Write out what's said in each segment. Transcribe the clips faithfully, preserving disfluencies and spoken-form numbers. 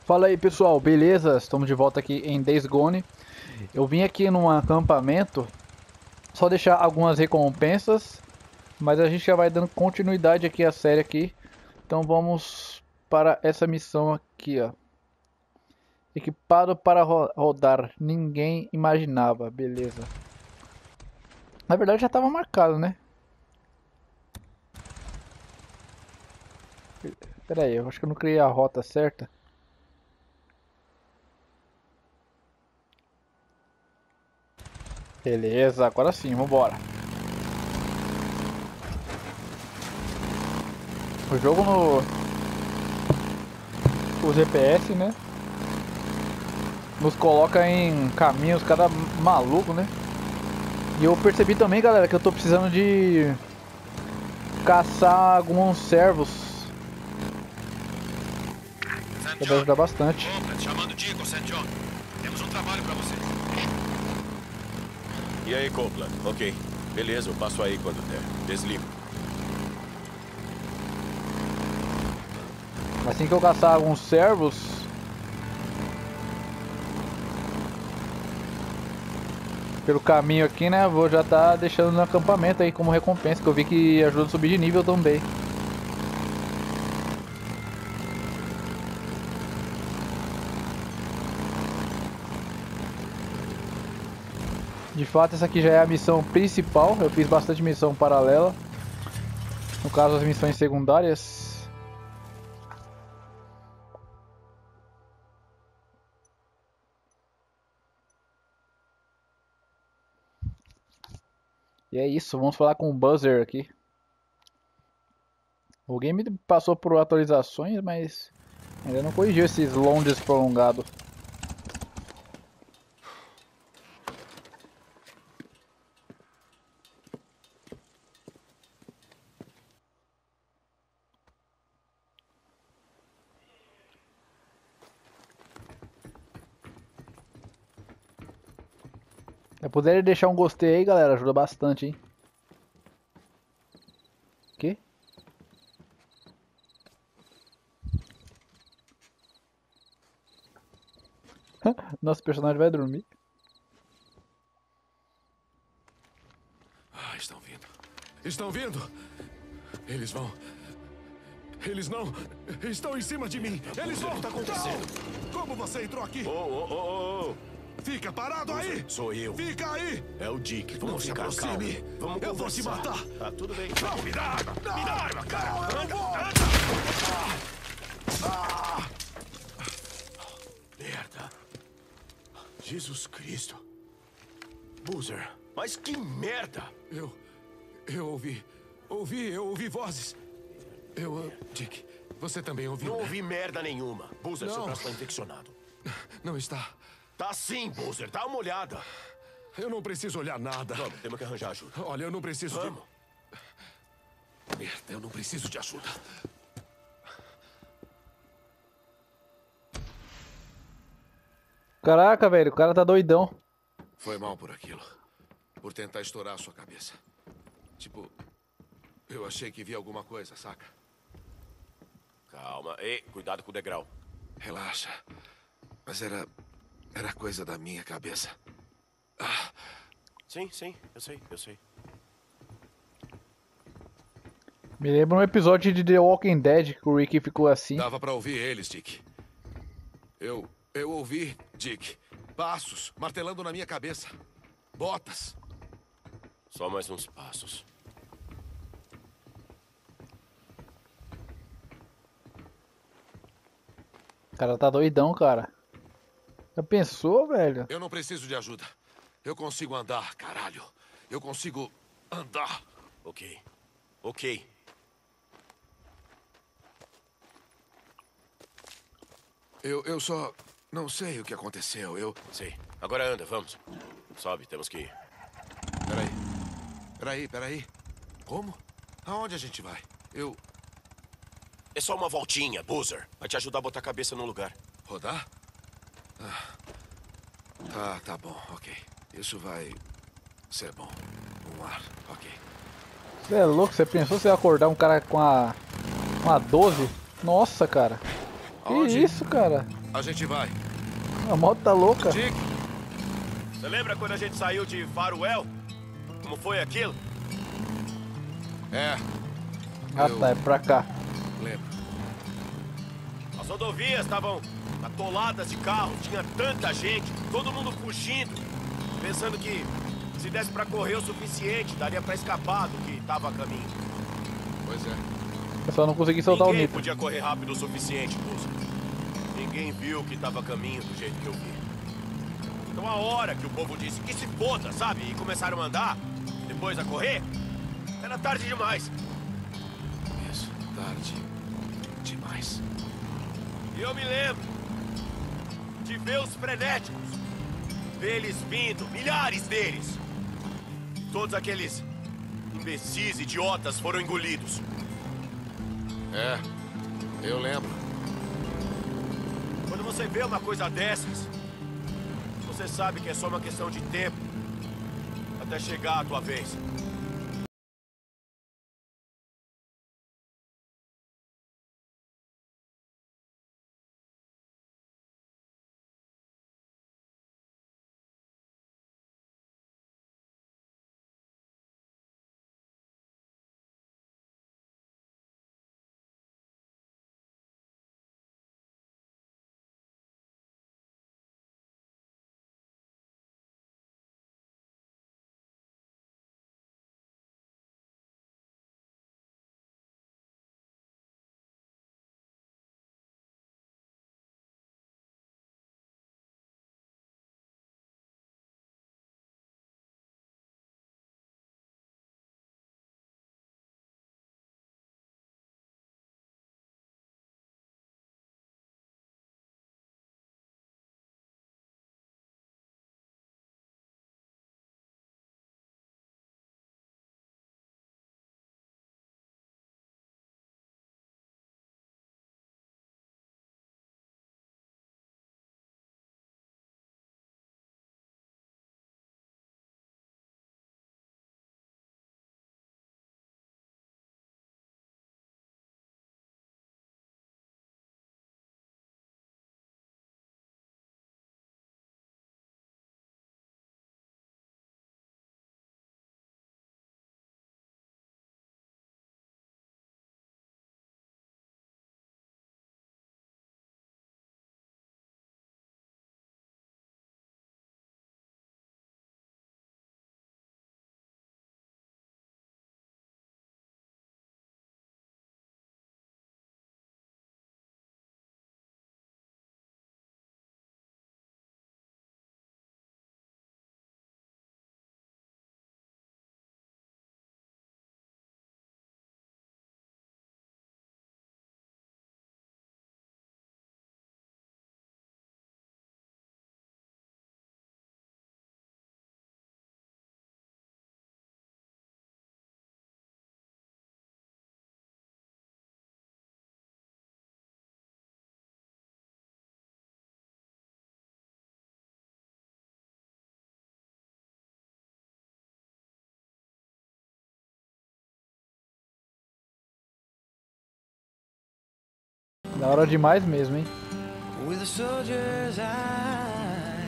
Fala aí pessoal, beleza? Estamos de volta aqui em Days Gone. Eu vim aqui num acampamento só deixar algumas recompensas, mas a gente já vai dando continuidade aqui à série aqui. Então vamos para essa missão aqui, ó. Equipado para ro rodar, ninguém imaginava, beleza. Na verdade já estava marcado, né? Pera aí, eu acho que eu não criei a rota certa. Beleza, agora sim, vambora. O jogo no o G P S, né, nos coloca em caminhos cada maluco, né? E eu percebi também, galera, que eu tô precisando de caçar alguns servos. Que vai ajudar bastante. Opa, chamando Dico, Saint John. Temos um trabalho pra você. E aí, Copeland? Ok. Beleza, eu passo aí quando der. Desligo. Assim que eu caçar alguns servos, pelo caminho aqui, né, vou já tá deixando no acampamento aí como recompensa, que eu vi que ajuda a subir de nível também. De fato, essa aqui já é a missão principal. Eu fiz bastante missão paralela. No caso, as missões secundárias. E é isso, vamos falar com o Buzzer aqui. O game passou por atualizações, mas ainda não corrigiu esses longes prolongados. Se puderem deixar um gostei aí, galera, ajuda bastante, hein? Que? Nosso personagem vai dormir. Ah, estão vindo. Estão vindo! Eles vão... Eles não... Estão em cima de mim! Eles vão... O que tá acontecendo? Não! Como você entrou aqui? Ô, ô, ô, ô, ô! Fica parado aí! Sou eu. Fica aí! É o Dick. Não Vamos se ficar calmo. aproxime! Vamos Eu vou te conversar. matar! Tá tudo bem. Não, me dá arma! Não, Me dá arma, cara. Não, eu Anda, vou! anda. Ah! Merda! Jesus Cristo! Boozer, mas que merda! Eu... Eu ouvi... Ouvi, eu ouvi vozes. Eu... uh, Dick, você também ouviu, Não né? ouvi merda nenhuma. Boozer, seu Não. braço tá infeccionado. Não está. Tá sim, Boozer. Dá uma olhada. Eu não preciso olhar nada. Vamos, temos que arranjar ajuda. Olha, eu não preciso Vamos. de... Merda, eu não preciso de ajuda. Caraca, velho, o cara tá doidão. Foi mal por aquilo. Por tentar estourar a sua cabeça. Tipo, eu achei que vi alguma coisa, saca? Calma. Ei, cuidado com o degrau. Relaxa. Mas era... Era coisa da minha cabeça. Ah, Sim, sim. Eu sei, eu sei. Me lembra um episódio de The Walking Dead que o Rick ficou assim. dava pra ouvir eles, Dick. Eu... Eu ouvi, Dick. Passos martelando na minha cabeça. Botas. Só mais uns passos. O cara tá doidão, cara. Já pensou, velho? Eu não preciso de ajuda. Eu consigo andar, caralho. Eu consigo andar. Ok. Ok. Eu, eu só não sei o que aconteceu. Eu... Sei. Agora anda, vamos. Sobe, temos que ir. Peraí. Peraí, peraí. Como? Aonde a gente vai? Eu... É só uma voltinha, Boozer. Vai te ajudar a botar a cabeça no lugar. Rodar? Ah. Tá, tá bom, ok. Isso vai ser bom. Um ar, ok. Você é louco? Você pensou você ia acordar um cara com a... uma doze? Nossa, cara. Que Aonde? isso, cara? A gente vai. A moto tá louca. Dick! Você lembra quando a gente saiu de Faruel? Como foi aquilo? É, Ah Eu- tá, é pra cá. lembro. As rodovias estavam atoladas de carros, tinha tanta gente, todo mundo fugindo, pensando que se desse pra correr o suficiente, daria pra escapar do que tava a caminho. Pois é. Eu só não consegui soltar o Ninguém nitro. podia correr rápido o suficiente, Buzzer. Ninguém viu que tava a caminho do jeito que eu vi. Então a hora que o povo disse que se foda, sabe? E começaram a andar, depois a correr, era tarde demais. Isso, tarde demais. E eu me lembro de ver os frenéticos. Ver eles vindo, milhares deles. Todos aqueles imbecis, idiotas foram engolidos. É, eu lembro. Quando você vê uma coisa dessas, você sabe que é só uma questão de tempo até chegar a tua vez. Da hora demais mesmo, hein? With a soldier's eye.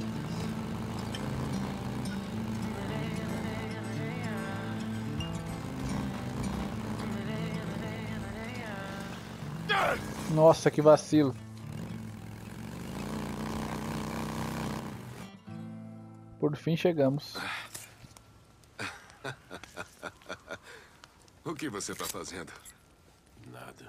Nossa, que vacilo. Por fim chegamos. O que você tá fazendo? Nada.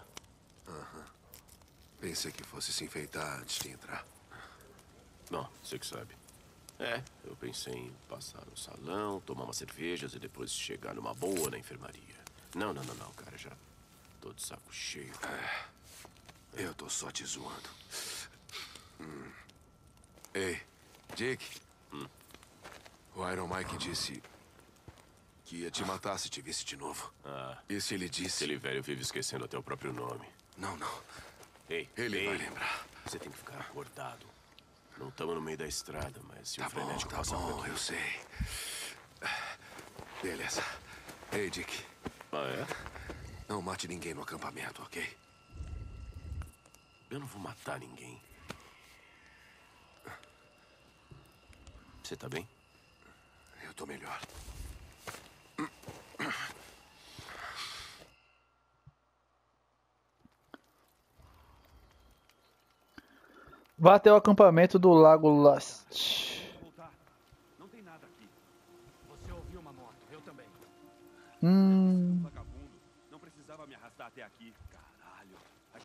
Pensei que fosse se enfeitar antes de entrar. Não, você que sabe. É, eu pensei em passar no salão, tomar umas cervejas e depois chegar numa boa na enfermaria. Não, não, não, não, cara, já tô de saco cheio. Eu tô só te zoando. Hum. Ei, Jake. Hum. O Iron Mike disse que ia te matar se te visse de novo. Ah, E se ele disse... aquele velho vive esquecendo até o próprio nome. Não, não. Ei, Ele ei, vai lembrar. Você tem que ficar acordado. Não estamos no meio da estrada, mas se Tá o bom, frenético tá passar por bom, aqui... eu sei. Beleza. Ei, Dick. Ah, é? Não mate ninguém no acampamento, ok? Eu não vou matar ninguém. Você tá bem? Eu tô melhor. Vá até o acampamento do Lago Lust. Não tem nada aqui. Você ouviu uma moto, eu também. Hum. Vagabundo, não precisava me arrastar até aqui. Caralho.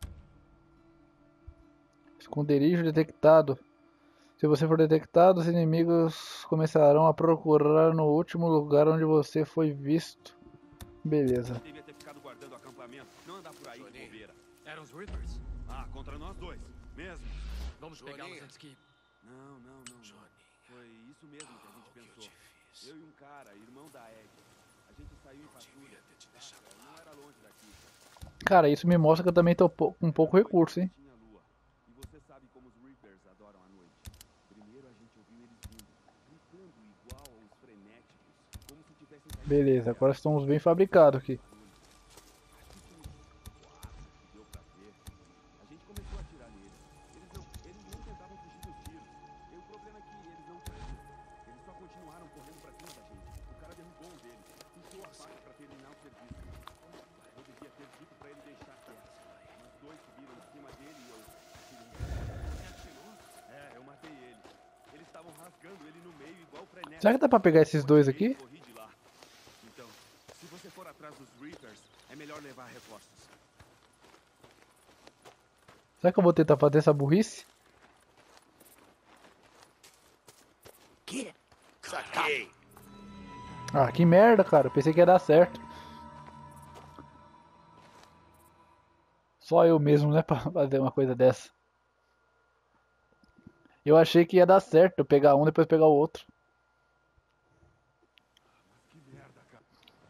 Esconderijo detectado. Se você for detectado, os inimigos começarão a procurar no último lugar onde você foi visto. Beleza. Devia ter ficado guardando o acampamento, não andar por aí de Johnny. bobeira. Eram os Reapers? Ah, contra nós dois, mesmo. Vamos Johnny. pegá-los antes que... Não, não, não, não. Johnny. Foi isso mesmo que a gente O que eu pensou. te fiz? Eu e um cara, irmão da Ed. A gente saiu em patrulha. Devia ter te deixado Não lá. era longe daqui. Cara, isso me mostra que eu também tô pou- com pouco recurso, hein? Tinha lua. E você sabe como os Reapers adoram a noite. Primeiro a gente ouviu eles vindo, gritando igual aos frenéticos, como se tivessem saído. Beleza, agora estamos bem fabricados aqui. Deu pra ver. A gente começou a atirar neles. Eles não, eles nem tentavam fugir dos tiros. E o problema é que eles não caíram. Eles só continuaram correndo pra cima da gente. O cara derrubou um deles, puxou a faca pra terminar o serviço. Eu devia ter dito pra ele deixar quieto. Os dois subiram em cima dele e eu atirei. Você atirou? É, eu matei ele. Eles estavam rasgando ele no meio igual frenético. Será que dá pra pegar esses dois aqui? Corri de lá. Então, se você for atrás dos Reapers, é melhor levar reforços. Será que eu vou tentar fazer essa burrice? Que? Saquei. Ah, que merda, cara. Eu pensei que ia dar certo. Só eu mesmo, né, pra fazer uma coisa dessa. Eu achei que ia dar certo eu pegar um e depois pegar o outro. Que merda, cara.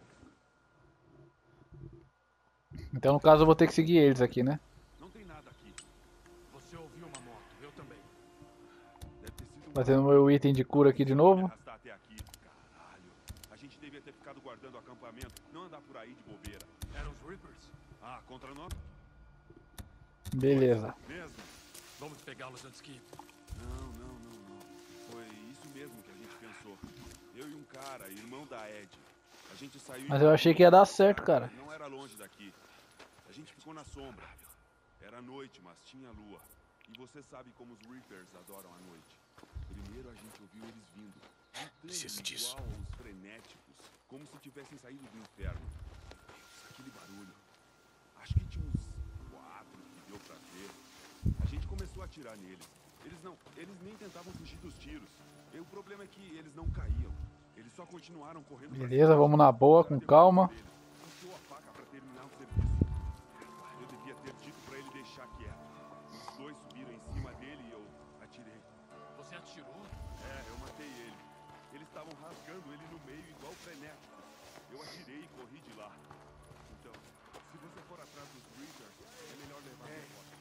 Então, no caso, eu vou ter que seguir eles aqui, né? Não tem nada aqui. Você ouviu uma moto, eu também. Deve ter sido um Fazendo meu item de cura aqui de novo. arrastar até aqui. Caralho. A gente devia ter ficado guardando o acampamento, não andar por aí de bobeira. Eram os Reapers? Ah, contra nós? Beleza. Mesmo? Vamos pegá-los antes que... Não, não, não, não. Foi isso mesmo que a gente pensou. Eu e um cara, irmão da Ed. A gente saiu... Mas eu achei que ia dar certo, cara. Não era longe daqui. A gente ficou na sombra. Era noite, mas tinha lua. E você sabe como os Reapers adoram a noite. Primeiro a gente ouviu eles vindo, gritando Preciso disso. igual aos frenéticos, como se tivessem saído do inferno. Aquele barulho. Acho que tinha uns quatro que deu pra ver. A gente começou a atirar neles. Eles não, eles nem tentavam fugir dos tiros. E o problema é que eles não caíam. Eles só continuaram correndo. pra Beleza, cima. vamos na boa, O cara com derrubou calma. um deles, puxou a faca pra terminar o serviço. Eu devia ter dito pra ele deixar quieto. Os dois subiram em cima dele e eu atirei. Você atirou? É, eu matei ele. Eles estavam rasgando ele no meio igual frenéticos. Eu atirei e corri de lá. Então, se você for atrás dos Reapers, é melhor levar a resposta.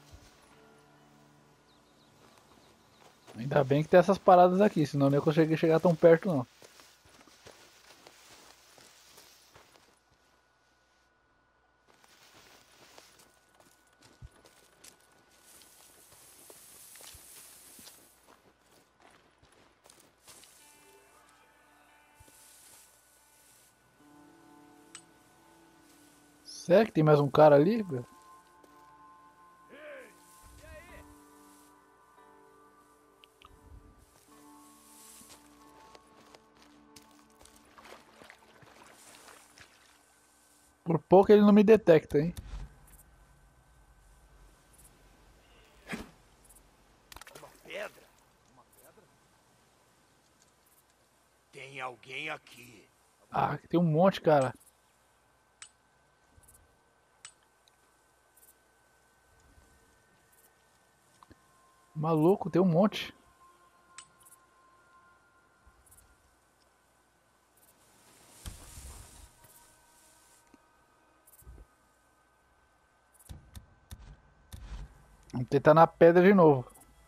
Ainda bem que tem essas paradas aqui, senão eu não ia conseguir chegar tão perto, não. Será que tem mais um cara ali, velho? Por pouco ele não me detecta, hein? Uma pedra? Uma pedra? Tem alguém aqui. Ah, tem um monte, cara. Maluco, tem um monte. Vamos tentar na pedra de novo.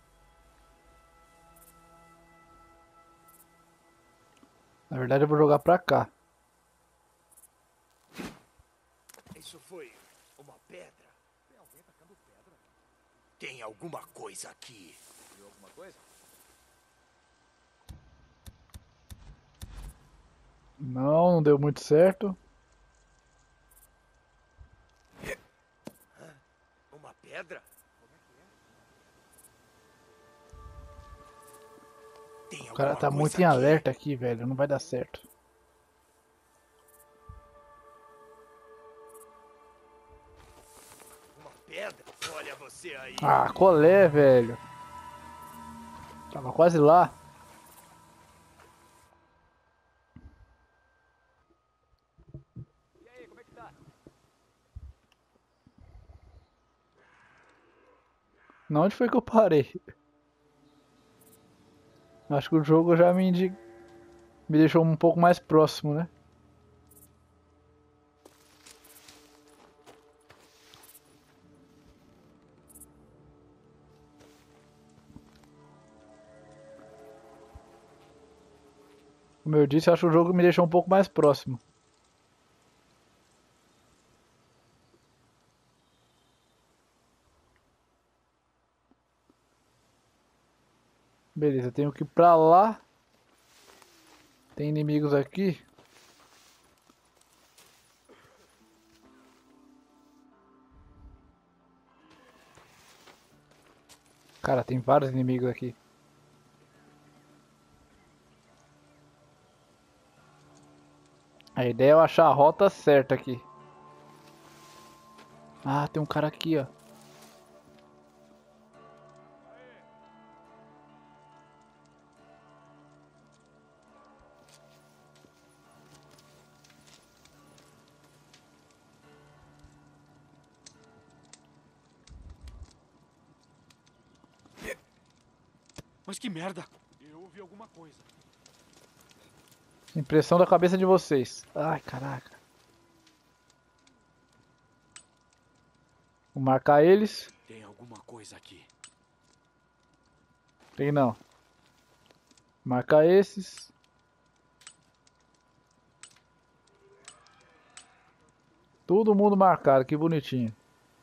Na verdade eu vou jogar pra cá. Isso foi uma pedra. Tem alguém tacando pedra? Tem alguma coisa aqui. Viu alguma coisa? Não, não deu muito certo. Uma pedra? Tem O cara alguma tá coisa muito em aqui? alerta aqui, velho. Não vai dar certo. Uma pedra? Olha você aí. Ah, colé, velho. Tava quase lá. E aí, como é que tá? Não, onde foi que eu parei? Acho que o jogo já me, indi... me deixou um pouco mais próximo, né? Como eu disse, acho que o jogo me deixou um pouco mais próximo. Beleza, tenho que ir pra lá. Tem inimigos aqui. Cara, tem vários inimigos aqui. A ideia é eu achar a rota certa aqui. Ah, tem um cara aqui, ó. Mas que merda! Eu ouvi alguma coisa. Impressão da cabeça de vocês. Ai, caraca. Vou marcar eles. Tem alguma coisa aqui. Tem não. Marcar esses. Todo mundo marcado, que bonitinho.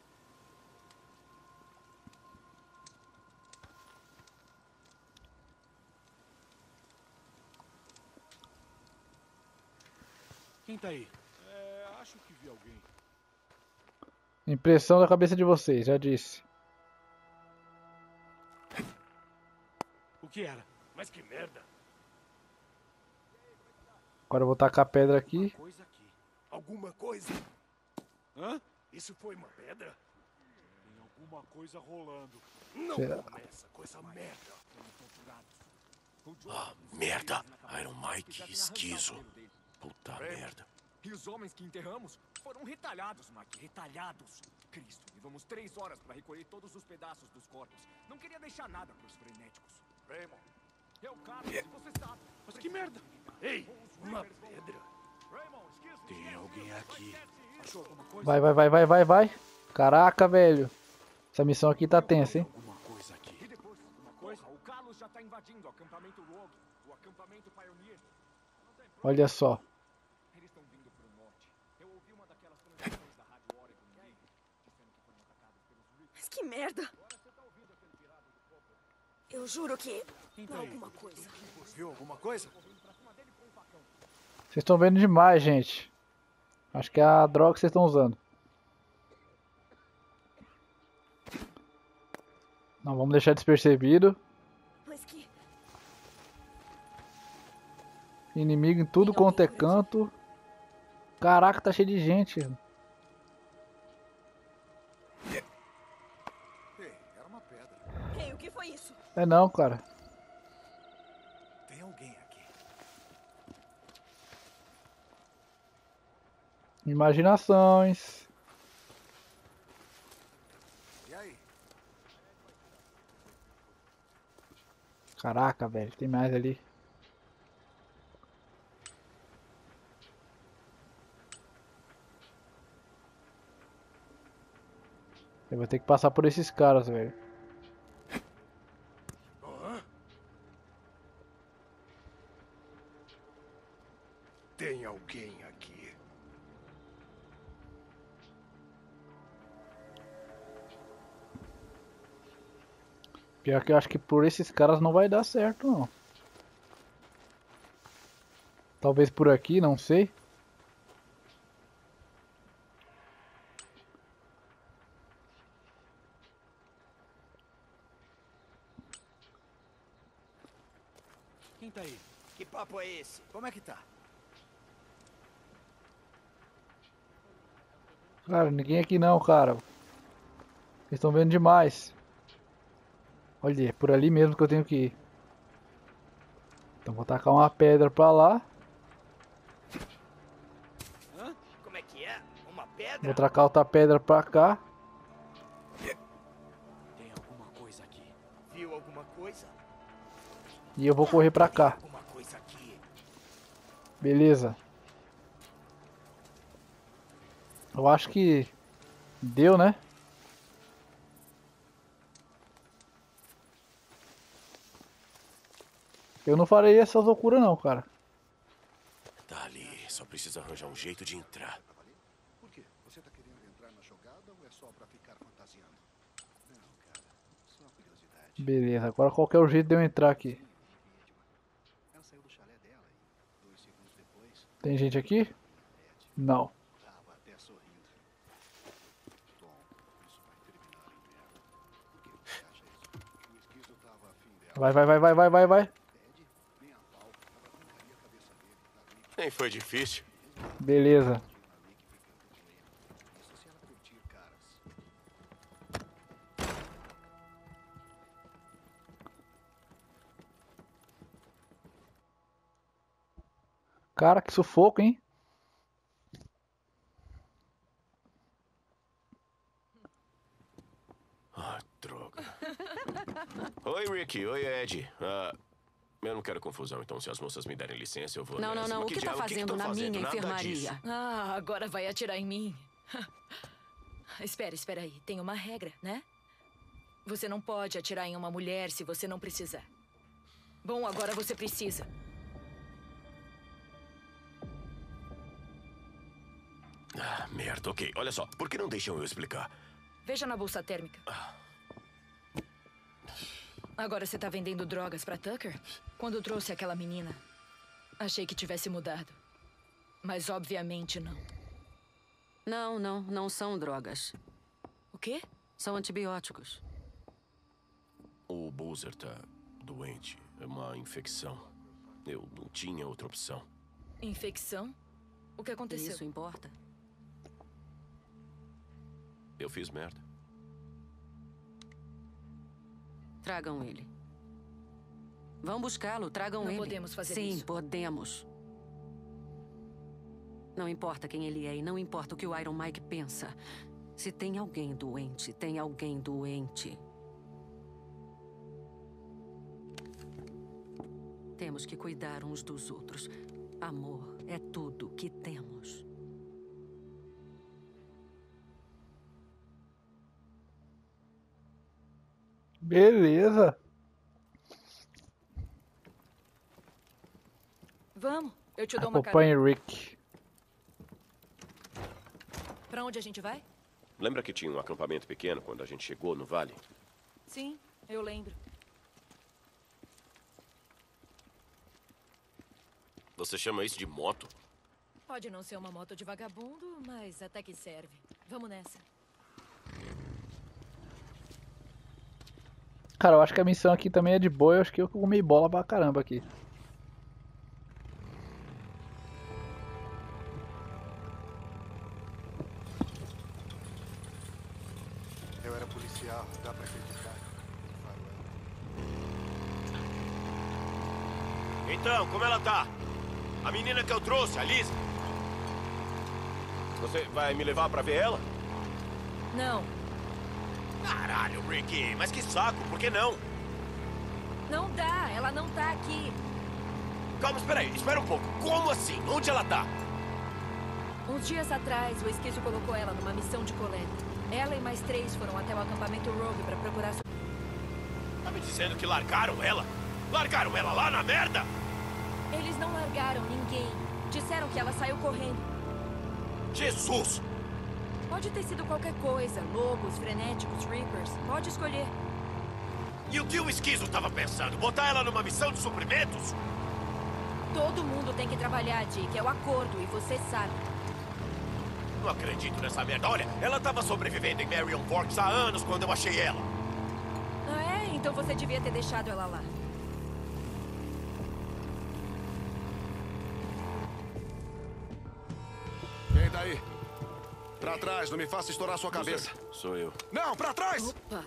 Quem tá aí? É, acho que vi alguém. Impressão da cabeça de vocês, já disse. O que era? Mas que merda! Agora eu vou tacar a pedra aqui. Coisa aqui. Alguma coisa? Hã? Isso foi uma pedra? Tem alguma coisa rolando. Não Será? começa com essa merda. Ah, merda! Iron Mike esquizo. Puta merda. E os homens que enterramos foram retalhados, Mike, retalhados. Cristo, levamos três horas para recolher todos os pedaços dos corpos. Não queria deixar nada para os frenéticos. Raymond, eu, Carlos, e você sabe. Mas que merda! Ei, uma pedra. Tem alguém aqui. Achou alguma coisa? Vai, vai, vai, vai, vai, vai. Caraca, velho. Essa missão aqui tá tensa, hein? Alguma coisa aqui. E depois, alguma coisa? O Carlos já tá invadindo o acampamento Rogue, o acampamento Pioneer. Olha só. Eles estão vindo pro norte. Eu ouvi uma daquelas transmissões da Rádio Oregon dizendo que foram atacados pelos Reapers. Mas que merda! Eu juro que Quem não tá é aí? alguma coisa. Viu alguma coisa? Vocês estão vendo demais, gente. Acho que é a droga que vocês estão usando. Não vamos deixar despercebido. Mas que. Inimigo em tudo quanto é canto. Caraca, tá cheio de gente. Ei, era uma pedra. Ei, o que foi isso? É não, cara. Tem alguém aqui. Imaginações. E aí? Caraca, velho. Tem mais ali. Eu vou ter que passar por esses caras, velho. Hã? Tem alguém aqui. Pior que eu acho que por esses caras não vai dar certo, não. Talvez por aqui, não sei. Quem tá aí? Que papo é esse? Como é que tá? Cara, ninguém aqui não, cara. Vocês estão vendo demais. Olha, é por ali mesmo que eu tenho que ir. Então vou tacar uma pedra pra lá. Hã? Como é que é? Uma pedra? Vou tacar outra pedra pra cá. Tem alguma coisa aqui. Viu alguma coisa? E eu vou correr pra cá. Alguma coisa aqui. Beleza. Eu acho que deu, né? Eu não farei essa loucura não, cara. Tá ali, só precisa arranjar um jeito de entrar. Por quê? Você tá querendo entrar na jogada ou é só pra ficar fantasiando? Não, cara. Só curiosidade. Beleza, agora qual que é o jeito de eu entrar aqui? Ela saiu do chalé dela e dois segundos depois Tem gente aqui? Não. tava até sorrindo. Tom, isso vai terminar em merda. Por que você acha isso? O esquizo tava afim dela. Vai, vai, vai, vai, vai, vai, vai. Ted, nem a pau. Ela arrancaria a cabeça dele. Tá bem Nem foi difícil. Beleza. isso se ela curtir caras. Cara, que sufoco, hein? Ah, droga. Oi, Ricky. Oi, Ed. Ah, eu não quero confusão, então se as moças me derem licença, eu vou Não, não, nessa. não. Mas O que tá dia- fazendo tão na fazendo? minha Nada enfermaria? disso. Ah, agora vai atirar em mim. Espera, espera aí. Tem uma regra, né? Você não pode atirar em uma mulher se você não precisar. Bom, agora você precisa. Ah, merda, ok. Olha só, por que não deixam eu explicar? Veja na bolsa térmica. Agora você tá vendendo drogas pra Tucker? Quando trouxe aquela menina, achei que tivesse mudado. Mas obviamente não. Não, não, não são drogas. O quê? São antibióticos. O Boozer tá doente. É uma infecção. Eu não tinha outra opção. Infecção? O que aconteceu? Isso importa? Eu fiz merda. Tragam ele. Vão buscá-lo, tragam Não ele. podemos fazer Sim, isso. podemos. Não importa quem ele é e não importa o que o Iron Mike pensa. Se tem alguém doente, tem alguém doente. Temos que cuidar uns dos outros. Amor é tudo que temos. Beleza. Vamos, eu te dou uma carona. Acompanhe Rick. Pra onde a gente vai? Lembra que tinha um acampamento pequeno quando a gente chegou no vale? Sim, eu lembro. Você chama isso de moto? Pode não ser uma moto de vagabundo, mas até que serve. Vamos nessa. Cara, eu acho que a missão aqui também é de boa. Eu acho que eu comi bola pra caramba aqui. Eu era policial, dá pra acreditar. Faroeste. Então, como ela tá? A menina que eu trouxe, a Liz. Você vai me levar pra ver ela? Não, Caralho, Ricky, mas que saco, por que não? não dá, ela não tá aqui. Calma, espera aí, espera um pouco. Como assim? Onde ela tá? Uns dias atrás, o Esquizo colocou ela numa missão de coleta. Ela e mais três foram até o acampamento Rogue pra procurar... So... Tá me dizendo que largaram ela? Largaram ela lá na merda? Eles não largaram ninguém. Disseram que ela saiu correndo. Jesus! Pode ter sido qualquer coisa. Lobos, frenéticos, Reapers. Pode escolher. E o que o Esquizo tava pensando? Botar ela numa missão de suprimentos? Todo mundo tem que trabalhar, Dick. É o acordo e você sabe. Não acredito nessa merda. Olha, ela tava sobrevivendo em Marion Forks há anos quando eu achei ela. Ah, é? Então você devia ter deixado ela lá. Quem tá aí? Pra trás, não me faça estourar sua cabeça. Sou eu. Não, pra trás! Opa!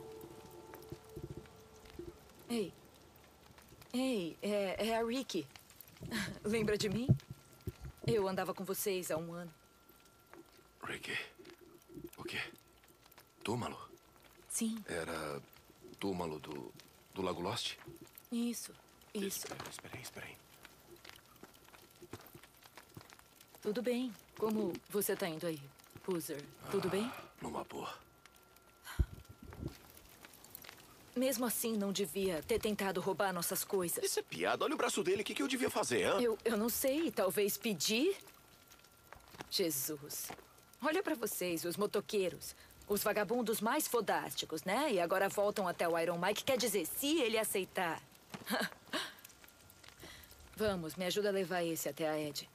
Ei. Ei, é, é a Ricky. Lembra de mim? Eu andava com vocês há um ano. Ricky. O quê? Túmulo? Sim, Era túmulo do, do Lago Lost? isso, isso. Espera, espera aí, espera aí. Tudo bem. Como você tá indo aí, Boozer? Tudo bem? Numa boa. Mesmo assim, não devia ter tentado roubar nossas coisas. Isso é piada. Olha o braço dele. O que, que eu devia fazer, hã? Eu, eu não sei. Talvez pedir? Jesus. Olha pra vocês, os motoqueiros. Os vagabundos mais fodásticos, né? E agora voltam até o Iron Mike. Quer dizer, se ele aceitar. Vamos, me ajuda a levar esse até a Ed.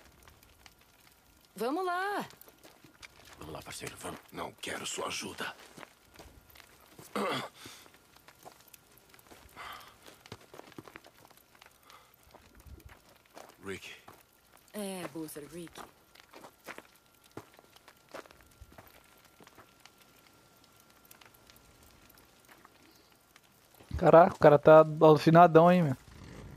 Vamos lá. Vamos lá, parceiro, vamos. Não quero sua ajuda. Rick. É, Boozer, Rick. Caraca, o cara tá alucinadão, hein, meu.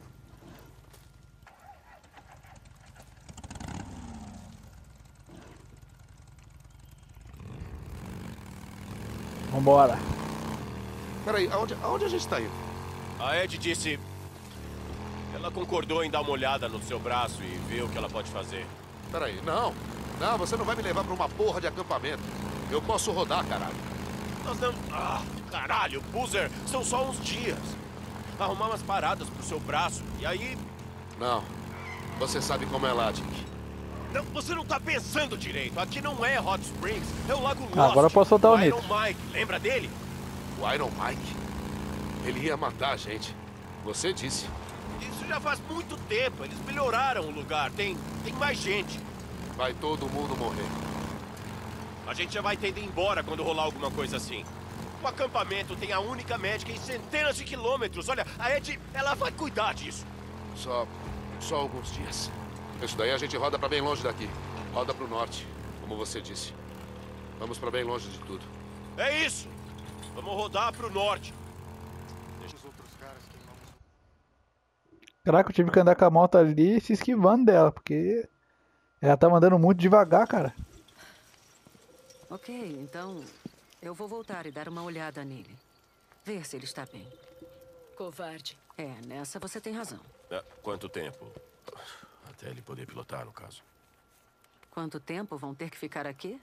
Vambora. Peraí, aonde, aonde a gente tá indo? A Ed disse... Ela concordou em dar uma olhada no seu braço e ver o que ela pode fazer. Peraí, não. Não, você não vai me levar pra uma porra de acampamento. Eu posso rodar, caralho. Nós não... Ah, caralho, Boozer, são só uns dias. Arrumar umas paradas pro seu braço, e aí... Não. Você sabe como é lá, Dick. Não, você não tá pensando direito. Aqui não é Hot Springs, é o Lago Lost. Ah, agora eu posso soltar o Iron nitro. Mike, lembra dele? O Iron Mike? Ele ia matar a gente. Você disse. Isso já faz muito tempo. Eles melhoraram o lugar. Tem, tem mais gente. Vai todo mundo morrer. A gente já vai ter ido embora quando rolar alguma coisa assim. O acampamento tem a única médica em centenas de quilômetros. Olha, a Ed, ela vai cuidar disso. Só... só alguns dias. Isso daí a gente roda pra bem longe daqui. Roda pro norte, como você disse. Vamos pra bem longe de tudo. É isso. Vamos rodar pro norte. Deixa os outros caras queimar. Caraca, eu tive que andar com a moto ali se esquivando dela, porque ela tá andando muito devagar, cara. Ok, então eu vou voltar e dar uma olhada nele. Ver se ele está bem. Covarde. É, nessa você tem razão. É, quanto tempo? Até ele poder pilotar, no caso. Quanto tempo vão ter que ficar aqui?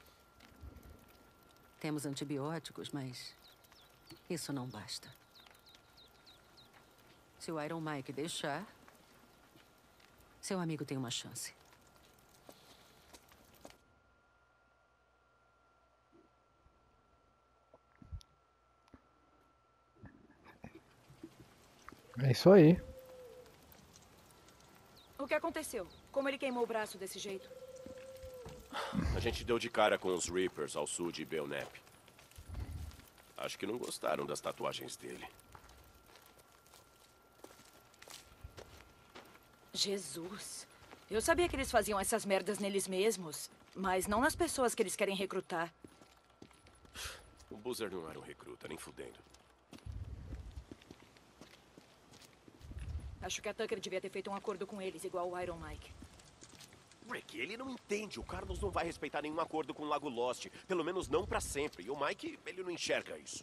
Temos antibióticos, mas isso não basta. Se o Iron Mike deixar, seu amigo tem uma chance. É isso aí. O que aconteceu? Como ele queimou o braço desse jeito? A gente deu de cara com os Reapers ao sul de Belknap. Acho que não gostaram das tatuagens dele. Jesus. Eu sabia que eles faziam essas merdas neles mesmos, mas não nas pessoas que eles querem recrutar. O Boozer não era um recruta, nem fudendo. Acho que a Tucker devia ter feito um acordo com eles, igual o Iron Mike. Rick, ele não entende. O Carlos não vai respeitar nenhum acordo com o Lago Lost. Pelo menos não pra sempre. E o Mike, ele não enxerga isso.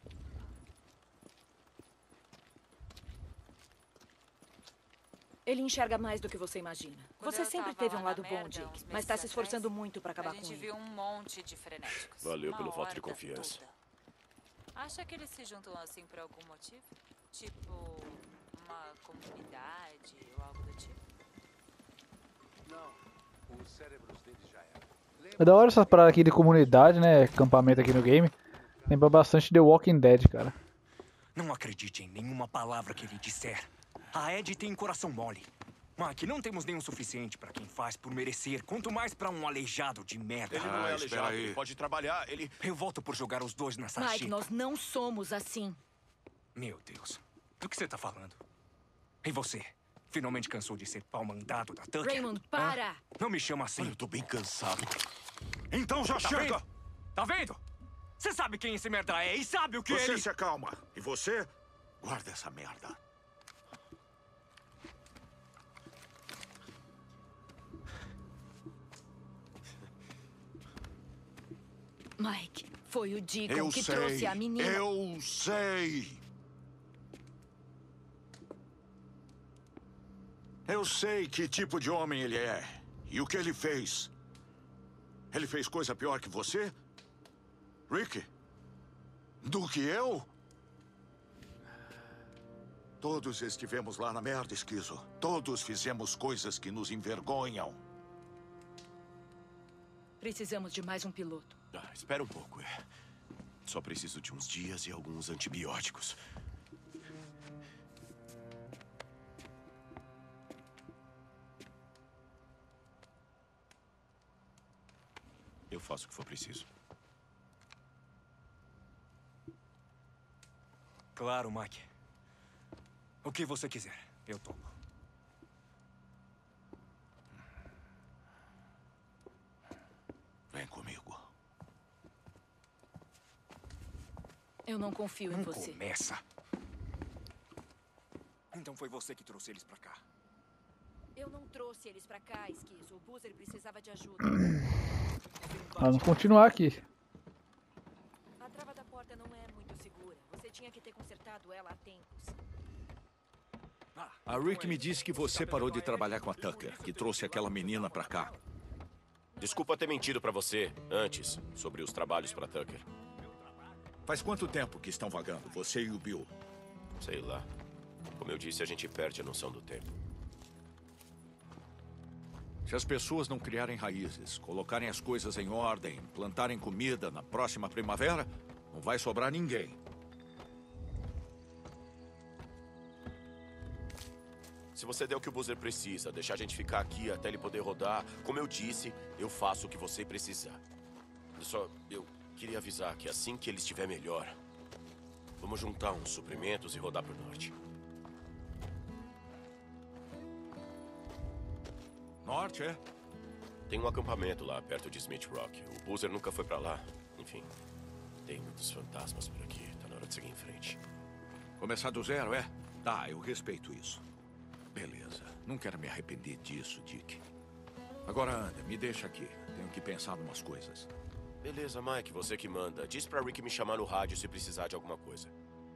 Ele enxerga mais do que você imagina. Quando Você eu sempre tava teve lá um na lado bom, merda, Dick, uns mas meses tá se esforçando atrás, muito pra acabar a com gente ele. viu um monte de frenéticos. Valeu Uma pelo voto de horda confiança. toda. Acha que eles se juntam assim por algum motivo? Tipo, uma comunidade ou algo do tipo? Não, os cérebros deles já eram. É da hora essas paradas aqui de comunidade, né? Acampamento aqui no game. Lembra bastante The Walking Dead, cara. Não acredite em nenhuma palavra que ele disser. A Ed tem coração mole. Mike, não temos nenhum suficiente pra quem faz por merecer, quanto mais pra um aleijado de merda. Ele não é aleijado, ele pode trabalhar, ele... Eu volto por jogar os dois nessa Mike, chita. nós não somos assim. Meu Deus, do que você tá falando? E você? Finalmente cansou de ser pau mandado da Tucker? Raymond, para! Hã? Não me chama assim. Olha, eu tô bem cansado. Então já Tá chega! vendo? Tá vendo? Você sabe quem esse merda é e sabe o que Você ele... se acalma. E você, guarda essa merda. Mike, foi o Deacon Eu que sei. trouxe a menina. Eu sei. Eu sei que tipo de homem ele é. E o que ele fez. Ele fez coisa pior que você? Rick? Do que eu? Todos estivemos lá na merda, Esquizo. Todos fizemos coisas que nos envergonham. Precisamos de mais um piloto. Ah, espera um pouco. É. Só preciso de uns dias e alguns antibióticos. Eu faço o que for preciso. Claro, Mike. O que você quiser, eu topo. Vem comigo. Eu não confio Não em você. começa. Então foi você que trouxe eles pra cá. Eu não trouxe eles pra cá, Esquizo. O Boozer precisava de ajuda. Vamos continuar aqui. A trava da porta não é muito segura. Você tinha que ter consertado ela há tempos. A Rick me disse que você parou de trabalhar com a Tucker, que trouxe aquela menina pra cá. Desculpa ter mentido pra você antes sobre os trabalhos pra Tucker. Faz quanto tempo que estão vagando, você e o Bill? Sei lá. Como eu disse, a gente perde a noção do tempo. Se as pessoas não criarem raízes, colocarem as coisas em ordem, plantarem comida na próxima primavera, não vai sobrar ninguém. Se você der o que o Boozer precisa, deixar a gente ficar aqui até ele poder rodar, como eu disse, eu faço o que você precisar. Só, eu queria avisar que assim que ele estiver melhor, vamos juntar uns suprimentos e rodar pro norte. Norte, é? Tem um acampamento lá perto de Smith Rock. O Boozer nunca foi pra lá. Enfim, tem muitos fantasmas por aqui. Tá na hora de seguir em frente. Começar do zero, é? Tá, eu respeito isso. Beleza. Não quero me arrepender disso, Dick. Agora anda, me deixa aqui. Tenho que pensar em umas coisas. Beleza, Mike, você que manda. Diz pra Rick me chamar no rádio se precisar de alguma coisa.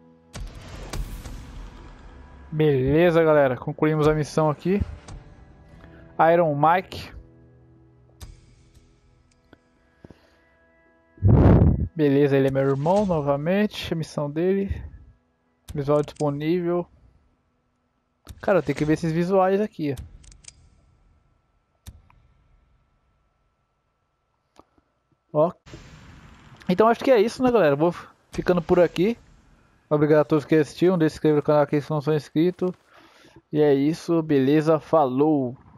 Beleza, galera. Concluímos a missão aqui. Iron Mike. Beleza, ele é meu irmão novamente. A missão dele. Visual disponível. Cara, eu tenho que ver esses visuais aqui. Ó. Então acho que é isso, né, galera? Vou ficando por aqui. Obrigado a todos que assistiram. Deixe se inscrever no canal aqui se não são inscritos. E é isso, beleza? Falou!